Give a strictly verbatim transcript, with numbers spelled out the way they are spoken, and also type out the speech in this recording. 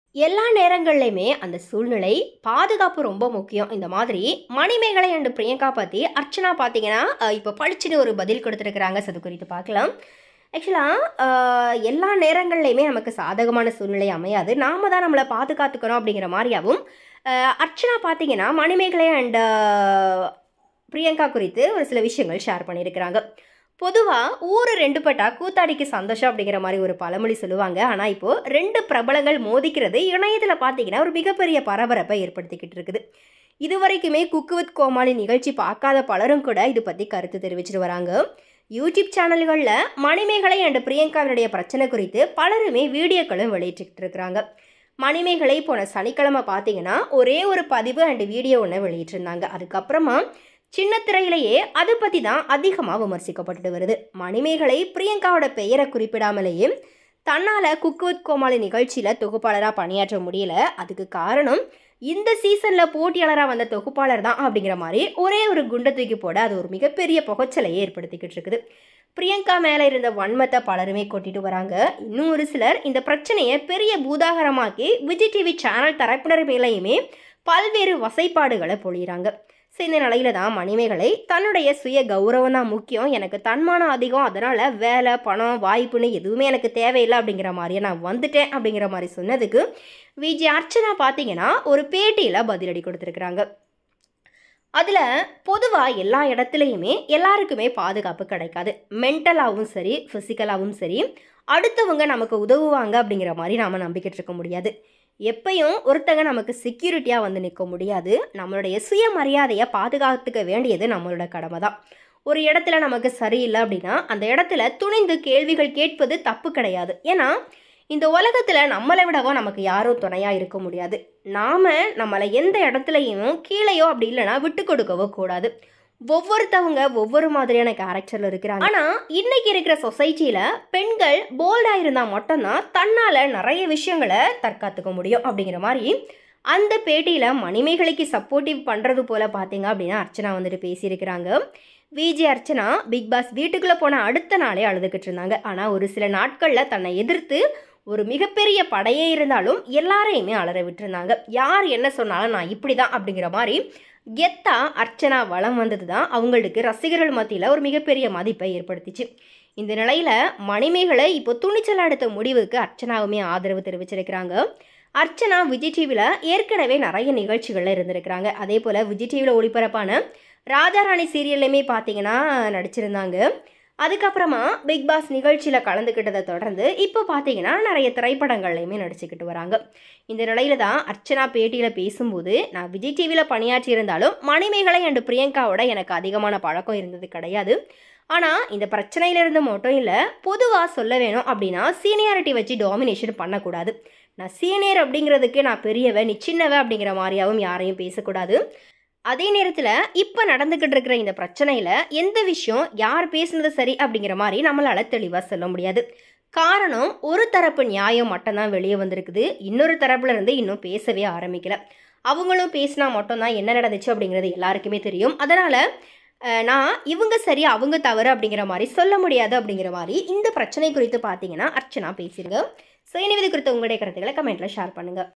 எல்லா நேரங்கள்லையுமே அந்த சூழ்நிலை, பாதுகாப்பு ரொம்ப முக்கியம். இந்த மாதிரி மணிமேகலை அண்ட் பிரியங்கா பத்தி அர்ச்சனா பார்த்தீங்கன்னா, அ இப்ப பளிச்சுன்னு ஒரு பதில் குடுத்துருக்காங்க. ஸோ அது குறித்து பார்க்கலாம். ஆக்சுவலா அ எல்லா நேரங்கள்லையுமே நமக்கு சாதகமான சூழ்நிலை அமையாது. நாம தான் நம்மள பாதுகாத்துக்கணும் அப்படிங்கிற மாரியாவும், அ அர்ச்சனா பார்த்தீங்கன்னா, மணிமேகலை அண்ட் பிரியங்கா குறித்து ஒரு சில விஷயங்கள் ஷேர் பண்ணியிருக்கிறாங்க. பொதுவா ஊரு ரெண்டு பட்டா கூத்தாடிக்கு சந்தோஷம் அப்படிங்கிற மாரி ஒரு பழமொழி சொல்லுவாங்க. ஆனா, இப்போ ரெண்டு பிரபலங்கள் மோதிக்கிறது இணையத்தில பார்த்தீங்கன்னா, ஒரு மிகப்பெரிய பரபரப்பை ஏற்படுத்திக்கிட்டு இருக்குது. இதுவரைக்குமே குக்கு வித் கோமாளி நிகழ்ச்சி பார்க்காத பலரும் கூட இது பத்தி கருத்து தெரிவிச்சுட்டு வராங்க. யூடியூப் சேனல்கள்ல மணிமேகலை அண்ட் பிரியங்காவினுடைய பிரச்சனை குறித்து பலருமே வீடியோக்களும் வெளியிட்டுக்கிட்டு இருக்கிறாங்க. மணிமேகலை போன சனிக்கிழமை பார்த்தீங்கன்னா, ஒரே ஒரு பதிவு அண்ட் வீடியோ ஒன்று வெளியிட்டிருந்தாங்க. அதுக்கப்புறமா சின்ன திரையிலேயே அதை பற்றி தான் அதிகமாக விமர்சிக்கப்பட்டுட்டு வருது. மணிமேகலை பிரியங்காவோட பெயரை குறிப்பிடாமலேயே தன்னால் குக்கு வித் கோமாளி நிகழ்ச்சியில் தொகுப்பாளராக பணியாற்ற முடியல. அதுக்கு காரணம் இந்த சீசனில் போட்டியாளராக வந்த தொகுப்பாளர் தான் அப்படிங்கிற மாதிரி ஒரே ஒரு குண்டை தூக்கி போட அது ஒரு மிகப்பெரிய புகைச்சலையே ஏற்படுத்திக்கிட்டு இருக்குது. பிரியங்கா மேலே இருந்த வன்மத்தை பலருமே கொட்டிட்டு வராங்க. இன்னும் ஒரு சிலர் இந்த பிரச்சனையை பெரிய பூதாகரமாக்கி விஜய் டிவி சேனல் தரப்பினர் மேலேயுமே பல்வேறு வசைப்பாடுகளை பொழிகிறாங்க. ஸோ இந்த நிலையில தான் மணிமேகலை தன்னுடைய சுய கௌரவம் தான் முக்கியம், எனக்கு தன்மானம் அதிகம், அதனால் வேலை பணம் வாய்ப்புன்னு எதுவுமே எனக்கு தேவையில்லை அப்படிங்கிற மாதிரியே நான் வந்துட்டேன் அப்படிங்கிற மாதிரி சொன்னதுக்கு விஜய் அர்ச்சனா பார்த்தீங்கன்னா ஒரு பேட்டியில் பதிலடி கொடுத்துருக்குறாங்க. அதில் பொதுவாக எல்லா இடத்துலையுமே எல்லாருக்குமே பாதுகாப்பு கிடைக்காது. மென்டலாகவும் சரி ஃபிசிக்கலாகவும் சரி அடுத்தவங்க நமக்கு உதவுவாங்க அப்படிங்கிற மாதிரி நாம் நம்பிக்கிட்டு இருக்க முடியாது. எப்பயும் ஒருத்தங்க நமக்கு செக்யூரிட்டியாக வந்து நிற்க முடியாது. நம்மளுடைய சுயமரியாதையை பாதுகாத்துக்க வேண்டியது நம்மளோட கடமை தான். ஒரு இடத்துல நமக்கு சரியில்லை அப்படின்னா அந்த இடத்துல துணிந்து கேள்விகள் கேட்பது தப்பு கிடையாது. ஏன்னா இந்த உலகத்தில் நம்மளை விடவோ நமக்கு யாரும் துணையாக இருக்க முடியாது. நாம் நம்மளை எந்த இடத்துலையும் கீழேயோ அப்படி இல்லைனா விட்டு கொடுக்கவோ கூடாது. ஒவ்வொருத்தவங்க ஒவ்வொரு மாதிரியான கேரக்டரில் இருக்கிறாங்க. ஆனால் இன்னைக்கு இருக்கிற சொசைட்டியில் பெண்கள் போல்டாக இருந்தால் மட்டும்தான் தன்னால் நிறைய விஷயங்களை தற்காத்துக்க முடியும் அப்படிங்கிற மாதிரி அந்த பேட்டியில் மணிமேகலைக்கு சப்போர்ட்டிவ் பண்ணுறது போல் பார்த்தீங்க அப்படின்னா அர்ச்சனா வந்துட்டு பேசியிருக்கிறாங்க. விஜய் அர்ச்சனா பிக் பாஸ் வீட்டுக்குள்ளே போன அடுத்த நாளே அழுதுகிட்டு இருந்தாங்க. ஆனால் ஒரு சில நாட்களில் தன்னை எதிர்த்து ஒரு மிகப்பெரிய படையே இருந்தாலும் எல்லாரையுமே அலற விட்டுருந்தாங்க. யார் என்ன சொன்னாலும் நான் இப்படி தான் அப்படிங்கிற மாதிரி கெத்தா அர்ச்சனா வளம் வந்தது தான் அவங்களுக்கு ரசிகர்கள் மத்தியில் ஒரு மிகப்பெரிய மதிப்பை ஏற்படுத்திச்சு. இந்த நிலையில் மணிமேகலை இப்போ துணிச்சல் எடுத்த முடிவுக்கு அர்ச்சனாவுமே ஆதரவு தெரிவிச்சிருக்கிறாங்க. அர்ச்சனா விஜய் டிவியில் ஏற்கனவே நிறைய நிகழ்ச்சிகளில் இருந்திருக்கிறாங்க. அதே போல் விஜய் டிவியில் ஒளிபரப்பான ராஜாராணி சீரியல்லையுமே பார்த்தீங்கன்னா நடிச்சிருந்தாங்க. அதுக்கப்புறமா பிக் பாஸ் நிகழ்ச்சியில் கலந்துக்கிட்டதை தொடர்ந்து இப்போ பார்த்தீங்கன்னா நிறைய திரைப்படங்கள்லையுமே நடிச்சுக்கிட்டு வராங்க. இந்த நிலையில தான் அர்ச்சனா பேட்டியில் பேசும்போது, நான் விஜய் டிவியில் பணியாற்றி இருந்தாலும் மணிமேகலை அண்ட் பிரியங்காவோட எனக்கு அதிகமான பழக்கம் இருந்தது கிடையாது. ஆனால் இந்த பிரச்சனையிலிருந்து மட்டும் இல்லை, பொதுவாக சொல்ல வேணும் அப்படின்னா சீனியாரிட்டி வச்சு டாமினேஷன் பண்ணக்கூடாது. நான் சீனியர் அப்படிங்கிறதுக்கு நான் பெரியவன் நீ சின்னவன் அப்படிங்கிற மாதிரியாகவும் யாரையும் பேசக்கூடாது. அதே நேரத்தில் இப்போ நடந்துக்கிட்டு இருக்கிற இந்த பிரச்சனையில் எந்த விஷயம் யார் பேசுனது சரி அப்படிங்கிற மாதிரி நம்மளால் தெளிவாக சொல்ல முடியாது. காரணம் ஒரு தரப்பு நியாயம் மட்டும்தான் வெளியே வந்திருக்குது. இன்னொரு தரப்புல இருந்து இன்னும் பேசவே ஆரம்பிக்கல. அவங்களும் பேசினா மட்டும்தான் என்ன நடந்துச்சு அப்படிங்கிறது எல்லாருக்குமே தெரியும். அதனால் நான் இவங்க சரி அவங்க தவறு அப்படிங்கிற மாதிரி சொல்ல முடியாது அப்படிங்கிற மாதிரி இந்த பிரச்சனை குறித்து பார்த்தீங்கன்னா அர்ச்சனா பேசிடுங்க. ஸோ இனி இது குறித்து உங்களுடைய கருத்துக்களை கமெண்ட்டில் ஷேர் பண்ணுங்கள்.